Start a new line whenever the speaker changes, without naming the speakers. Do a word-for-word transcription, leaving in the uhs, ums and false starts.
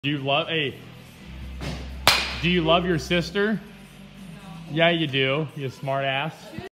Do you love, hey, do you love your sister? No. Yeah, you do, you smart ass.